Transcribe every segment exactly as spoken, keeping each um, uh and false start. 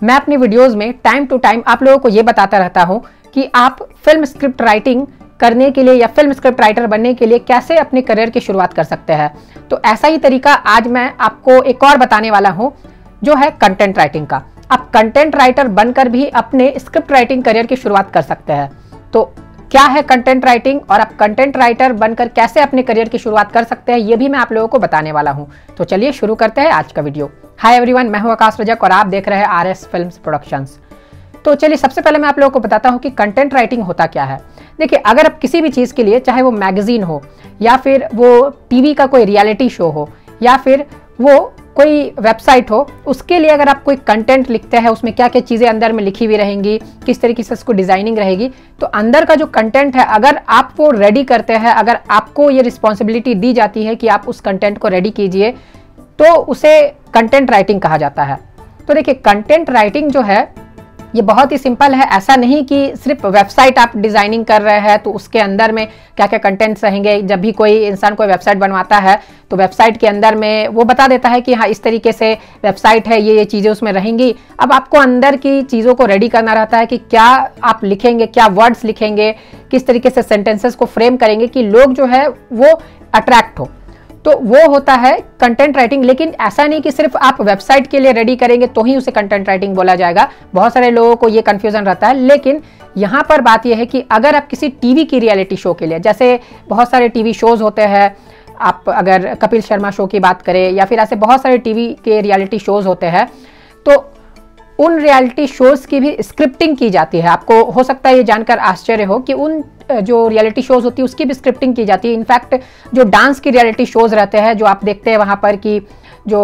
मैं अपनी वीडियोस में टाइम टू टाइम आप लोगों को ये बताता रहता हूँ कि आप फिल्म स्क्रिप्ट राइटिंग करने के लिए या फिल्म स्क्रिप्ट राइटर बनने के लिए कैसे अपने करियर की शुरुआत कर सकते हैं। तो ऐसा ही तरीका आज मैं आपको एक और बताने वाला हूँ, जो है कंटेंट राइटिंग का। आप कंटेंट राइटर बनकर भी अपने स्क्रिप्ट राइटिंग करियर की शुरुआत कर सकते हैं। तो क्या है कंटेंट राइटिंग और आप कंटेंट राइटर बनकर कैसे अपने करियर की शुरुआत कर सकते हैं, ये भी मैं आप लोगों को बताने वाला हूं। तो चलिए शुरू करते हैं आज का वीडियो। हाय एवरीवन, मैं हूं आकाश रजक और आप देख रहे हैं आर एस फिल्म्स प्रोडक्शंस। तो चलिए सबसे पहले मैं आप लोगों को बताता हूं कि कंटेंट राइटिंग होता क्या है। देखिए, अगर आप किसी भी चीज़ के लिए, चाहे वो मैगजीन हो या फिर वो टीवी का कोई रियलिटी शो हो या फिर वो कोई वेबसाइट हो, उसके लिए अगर आप कोई कंटेंट लिखते हैं, उसमें क्या क्या चीज़ें अंदर में लिखी हुई रहेंगी, किस तरीके से उसको डिज़ाइनिंग रहेगी, तो अंदर का जो कंटेंट है अगर आप वो रेडी करते हैं, अगर आपको ये रिस्पॉन्सिबिलिटी दी जाती है कि आप उस कंटेंट को रेडी कीजिए, तो उसे कंटेंट राइटिंग कहा जाता है। तो देखिए, कंटेंट राइटिंग जो है ये बहुत ही सिंपल है। ऐसा नहीं कि सिर्फ वेबसाइट आप डिज़ाइनिंग कर रहे हैं तो उसके अंदर में क्या क्या कंटेंट्स रहेंगे। जब भी कोई इंसान कोई वेबसाइट बनवाता है तो वेबसाइट के अंदर में वो बता देता है कि हाँ, इस तरीके से वेबसाइट है, ये ये चीज़ें उसमें रहेंगी। अब आपको अंदर की चीज़ों को रेडी करना रहता है कि क्या आप लिखेंगे, क्या वर्ड्स लिखेंगे, किस तरीके से सेंटेंसेस को फ्रेम करेंगे कि लोग जो है वो अट्रैक्ट हो। तो वो होता है कंटेंट राइटिंग। लेकिन ऐसा नहीं कि सिर्फ आप वेबसाइट के लिए रेडी करेंगे तो ही उसे कंटेंट राइटिंग बोला जाएगा। बहुत सारे लोगों को ये कंफ्यूजन रहता है। लेकिन यहाँ पर बात यह है कि अगर आप किसी टीवी की रियलिटी शो के लिए, जैसे बहुत सारे टीवी शोज होते हैं, आप अगर कपिल शर्मा शो की बात करें या फिर ऐसे बहुत सारे टीवी के रियलिटी शोज होते हैं, तो उन रियलिटी शोज की भी स्क्रिप्टिंग की जाती है। आपको हो सकता है ये जानकर आश्चर्य हो कि उन जो रियलिटी शोज होती है उसकी भी स्क्रिप्टिंग की जाती है। इनफैक्ट जो डांस की रियलिटी शोज रहते हैं, जो आप देखते हैं वहाँ पर कि जो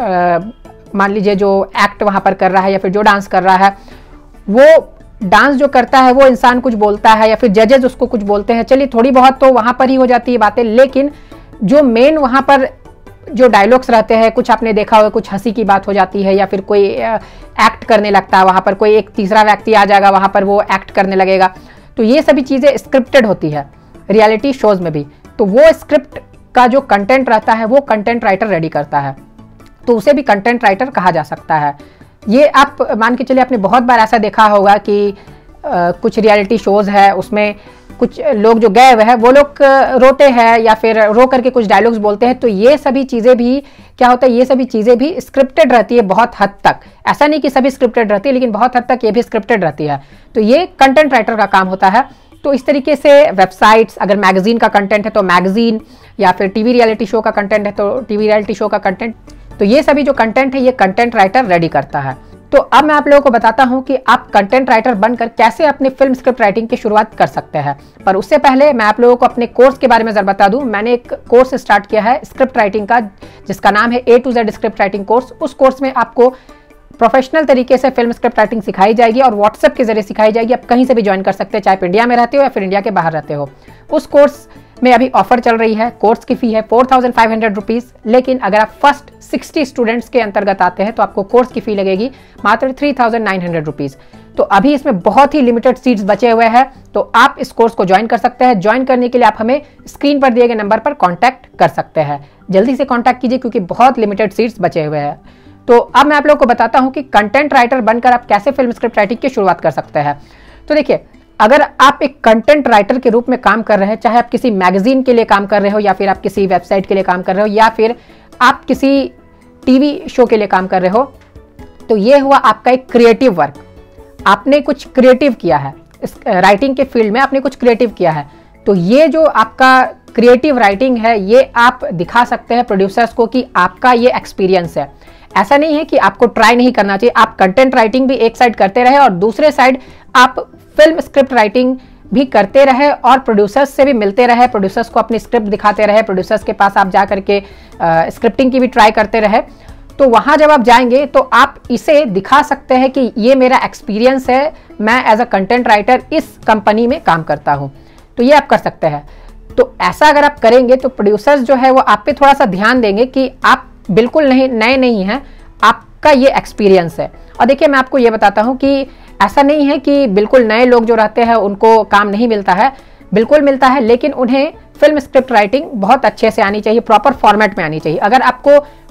मान लीजिए जो एक्ट वहाँ पर कर रहा है या फिर जो डांस कर रहा है, वो डांस जो करता है वो इंसान कुछ बोलता है या फिर जजेस उसको कुछ बोलते हैं। चलिए, थोड़ी बहुत तो वहाँ पर ही हो जाती है बातें, लेकिन जो मेन वहाँ पर जो डायलॉग्स रहते हैं, कुछ आपने देखा होगा, कुछ हंसी की बात हो जाती है या फिर कोई एक्ट करने लगता है, वहाँ पर कोई एक तीसरा व्यक्ति आ जाएगा, वहाँ पर वो एक्ट करने लगेगा। तो ये सभी चीज़ें स्क्रिप्टेड होती है रियलिटी शोज में भी। तो वो स्क्रिप्ट का जो कंटेंट रहता है वो कंटेंट राइटर रेडी करता है, तो उसे भी कंटेंट राइटर कहा जा सकता है। ये आप मान के चलिए, आपने बहुत बार ऐसा देखा होगा कि आ, कुछ रियलिटी शोज है, उसमें कुछ लोग जो गए हुए हैं वो लोग रोते हैं या फिर रो करके कुछ डायलॉग्स बोलते हैं। तो ये सभी चीज़ें भी क्या होता है, ये सभी चीज़ें भी स्क्रिप्टेड रहती है बहुत हद तक। ऐसा नहीं कि सभी स्क्रिप्टेड रहती है, लेकिन बहुत हद तक ये भी स्क्रिप्टेड रहती है। तो ये कंटेंट राइटर का काम होता है। तो इस तरीके से वेबसाइट्स, अगर मैगजीन का कंटेंट है तो मैगजीन, या फिर टीवी रियलिटी शो का कंटेंट है तो टीवी रियलिटी शो का कंटेंट, तो ये सभी जो कंटेंट है ये कंटेंट राइटर रेडी करता है। तो अब मैं आप लोगों को बताता हूं कि आप कंटेंट राइटर बनकर कैसे अपनी फिल्म स्क्रिप्ट राइटिंग की शुरुआत कर सकते हैं। पर उससे पहले मैं आप लोगों को अपने कोर्स के बारे में जरा बता दूं। मैंने एक कोर्स स्टार्ट किया है स्क्रिप्ट राइटिंग का, जिसका नाम है A to Z script writing course. उस कोर्स में आपको प्रोफेशनल तरीके से फिल्म स्क्रिप्ट राइटिंग सिखाई जाएगी और व्हाट्सएप के जरिए सिखाई जाएगी। आप कहीं से भी ज्वाइन कर सकते हैं, चाहे आप इंडिया में रहते हो या फिर इंडिया के बाहर रहते हो। उस कोर्स में अभी ऑफर चल रही है। कोर्स की फी है four thousand five hundred rupees, लेकिन अगर आप फर्स्ट सिक्सटी स्टूडेंट्स के अंतर्गत आते हैं तो आपको कोर्स की फी लगेगी मात्र three thousand nine hundred rupees. तो अभी इसमें बहुत ही लिमिटेड सीट्स बचे हुए हैं, तो आप इस कोर्स को ज्वाइन कर सकते हैं। ज्वाइन करने के लिए आप हमें स्क्रीन पर दिए गए नंबर पर कॉन्टैक्ट कर सकते हैं। जल्दी से कॉन्टैक्ट कीजिए क्योंकि बहुत लिमिटेड सीट्स बचे हुए हैं। तो अब मैं आप लोगों को बताता हूं कि कंटेंट राइटर बनकर आप कैसे फिल्म स्क्रिप्ट राइटिंग की शुरुआत कर सकते हैं। तो देखिए, अगर आप एक कंटेंट राइटर के रूप में काम कर रहे हैं, चाहे आप किसी मैगजीन के लिए काम कर रहे हो या फिर आप किसी वेबसाइट के लिए काम कर रहे हो या फिर आप किसी टीवी शो के लिए काम कर रहे हो, तो ये हुआ आपका एक क्रिएटिव वर्क। आपने कुछ क्रिएटिव किया है, इस राइटिंग के फील्ड में आपने कुछ क्रिएटिव किया है। तो ये जो आपका क्रिएटिव राइटिंग है, ये आप दिखा सकते हैं प्रोड्यूसर्स को कि आपका ये एक्सपीरियंस है। ऐसा नहीं है कि आपको ट्राई नहीं करना चाहिए। आप कंटेंट राइटिंग भी एक साइड करते रहे और दूसरे साइड आप फिल्म स्क्रिप्ट राइटिंग भी करते रहे और प्रोड्यूसर्स से भी मिलते रहे, प्रोड्यूसर्स को अपनी स्क्रिप्ट दिखाते रहे, प्रोड्यूसर्स के पास आप जा करके स्क्रिप्टिंग की भी ट्राई करते रहे। तो वहाँ जब आप जाएंगे तो आप इसे दिखा सकते हैं कि ये मेरा एक्सपीरियंस है, मैं एज अ कंटेंट राइटर इस कंपनी में काम करता हूँ। तो ये आप कर सकते हैं। तो ऐसा अगर आप करेंगे तो प्रोड्यूसर्स जो है वो आप पे थोड़ा सा ध्यान देंगे कि आप बिल्कुल नहीं नए नहीं हैं, आपका ये एक्सपीरियंस है। और देखिए, मैं आपको ये बताता हूँ कि ऐसा नहीं है कि बिल्कुल नए लोग जो रहते हैं उनको काम नहीं मिलता है, बिल्कुल मिलता है, लेकिन उन्हें फिल्म स्क्रिप्ट राइटिंग बहुत अच्छे से आनी चाहिए, प्रॉपर फॉर्मेट में आनी चाहिए। अगर आपको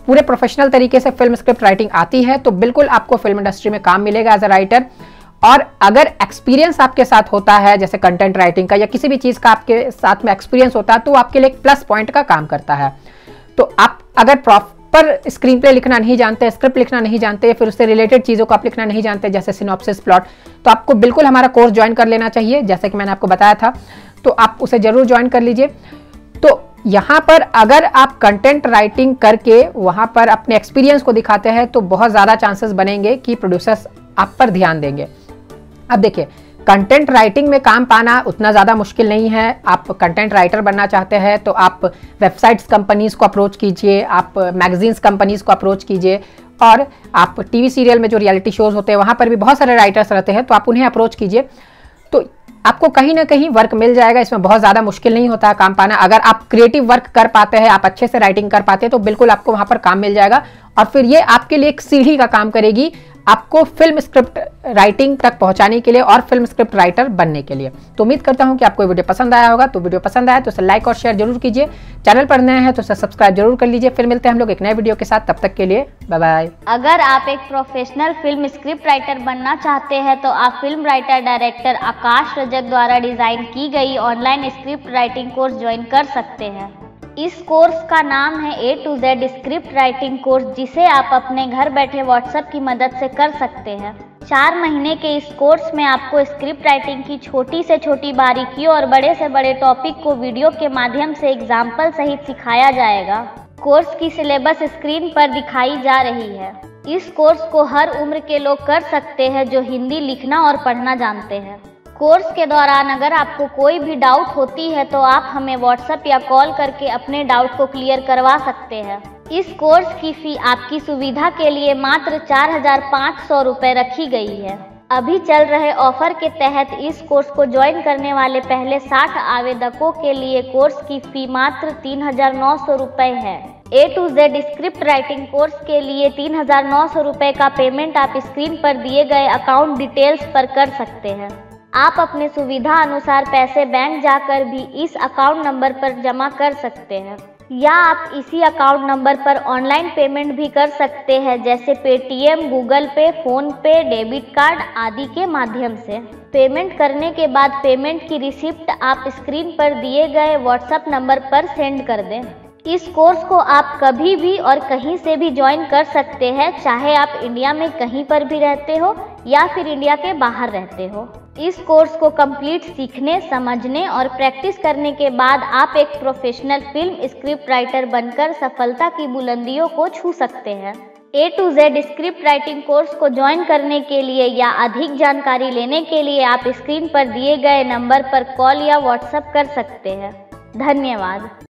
पूरे प्रोफेशनल तरीके से फिल्म स्क्रिप्ट राइटिंग आती है तो बिल्कुल आपको फिल्म इंडस्ट्री में काम मिलेगा एज अ राइटर। और अगर एक्सपीरियंस आपके साथ होता है जैसे कंटेंट राइटिंग का या किसी भी चीज़ का आपके साथ में एक्सपीरियंस होता है तो आपके लिए एक प्लस पॉइंट का काम करता है। तो आप अगर प्रॉपर स्क्रीन प्ले लिखना नहीं जानते, स्क्रिप्ट लिखना नहीं जानते, फिर उससे रिलेटेड चीज़ों को आप लिखना नहीं जानते जैसे सिनॉप्सिस, प्लॉट, तो आपको बिल्कुल हमारा कोर्स ज्वाइन कर लेना चाहिए जैसे कि मैंने आपको बताया था। तो आप उसे जरूर ज्वाइन कर लीजिए। तो यहाँ पर अगर आप कंटेंट राइटिंग करके वहाँ पर अपने एक्सपीरियंस को दिखाते हैं तो बहुत ज़्यादा चांसेस बनेंगे कि प्रोड्यूसर्स आप पर ध्यान देंगे। अब देखिए, कंटेंट राइटिंग में काम पाना उतना ज़्यादा मुश्किल नहीं है। आप कंटेंट राइटर बनना चाहते हैं तो आप वेबसाइट्स कंपनीज़ को अप्रोच कीजिए, आप मैगजीन्स कंपनीज़ को अप्रोच कीजिए, और आप टीवी सीरियल में जो रियलिटी शोज़ होते हैं वहाँ पर भी बहुत सारे राइटर्स रहते हैं तो आप उन्हें अप्रोच कीजिए। तो आपको कहीं ना कहीं वर्क मिल जाएगा, इसमें बहुत ज़्यादा मुश्किल नहीं होता है काम पाना। अगर आप क्रिएटिव वर्क कर पाते हैं, आप अच्छे से राइटिंग कर पाते हैं तो बिल्कुल आपको वहाँ पर काम मिल जाएगा, और फिर ये आपके लिए एक सीढ़ी का काम करेगी आपको फिल्म स्क्रिप्ट राइटिंग तक पहुंचाने के लिए और फिल्म स्क्रिप्ट राइटर बनने के लिए। तो उम्मीद करता हूं कि आपको ये वीडियो पसंद आया होगा। तो वीडियो पसंद आया तो इसे लाइक और शेयर जरूर कीजिए, चैनल पर नए हैं तो इसे सब्सक्राइब जरूर कर लीजिए। फिर मिलते हैं हम लोग एक नए वीडियो के साथ, तब तक के लिए बाय बाय। अगर आप एक प्रोफेशनल फिल्म स्क्रिप्ट राइटर बनना चाहते हैं तो आप film writer director Aakash Rajak द्वारा डिजाइन की गई online script writing course join कर सकते हैं। इस कोर्स का नाम है A to Z script writing course, जिसे आप अपने घर बैठे व्हाट्सएप की मदद से कर सकते हैं। चार महीने के इस कोर्स में आपको स्क्रिप्ट राइटिंग की छोटी से छोटी बारीकियों और बड़े से बड़े टॉपिक को वीडियो के माध्यम से एग्जाम्पल सहित सिखाया जाएगा। कोर्स की सिलेबस स्क्रीन पर दिखाई जा रही है। इस कोर्स को हर उम्र के लोग कर सकते हैं जो हिंदी लिखना और पढ़ना जानते हैं। कोर्स के दौरान अगर आपको कोई भी डाउट होती है तो आप हमें व्हाट्सएप या कॉल करके अपने डाउट को क्लियर करवा सकते हैं। इस कोर्स की फी आपकी सुविधा के लिए मात्र चार हजार पाँच सौ रुपये रखी गई है। अभी चल रहे ऑफर के तहत इस कोर्स को ज्वाइन करने वाले पहले साठ आवेदकों के लिए कोर्स की फी मात्र तीन हजार नौ सौ रुपये है। A to Z script writing course के लिए तीन हजार नौ सौ रुपये का पेमेंट आप स्क्रीन पर दिए गए अकाउंट डिटेल्स पर कर सकते हैं। आप अपने सुविधा अनुसार पैसे बैंक जाकर भी इस अकाउंट नंबर पर जमा कर सकते हैं, या आप इसी अकाउंट नंबर पर ऑनलाइन पेमेंट भी कर सकते हैं जैसे Paytm, Google Pay, PhonePe, debit card आदि के माध्यम से। पेमेंट करने के बाद पेमेंट की रिसिप्ट आप स्क्रीन पर दिए गए व्हाट्सएप नंबर पर सेंड कर दें। इस कोर्स को आप कभी भी और कहीं से भी ज्वाइन कर सकते हैं, चाहे आप इंडिया में कहीं पर भी रहते हो या फिर इंडिया के बाहर रहते हो। इस कोर्स को कंप्लीट सीखने, समझने और प्रैक्टिस करने के बाद आप एक प्रोफेशनल फिल्म स्क्रिप्ट राइटर बनकर सफलता की बुलंदियों को छू सकते हैं। A to Z script writing course को ज्वाइन करने के लिए या अधिक जानकारी लेने के लिए आप स्क्रीन पर दिए गए नंबर पर कॉल या व्हाट्सएप कर सकते हैं। धन्यवाद।